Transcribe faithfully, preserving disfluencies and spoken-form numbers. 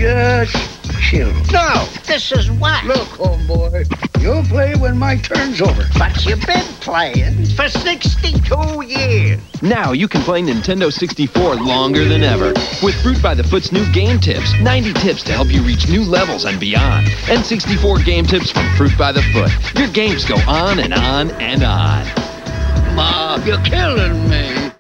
Just chill. No, this is what? Look, homeboy, you'll play when my turn's over. But you've been playing for sixty-two years. Now you can play Nintendo sixty-four longer than ever. With Fruit by the Foot's new Game Tips. ninety tips to help you reach new levels and beyond. And sixty-four Game Tips from Fruit by the Foot. Your games go on and on and on. Ma, you're killing me.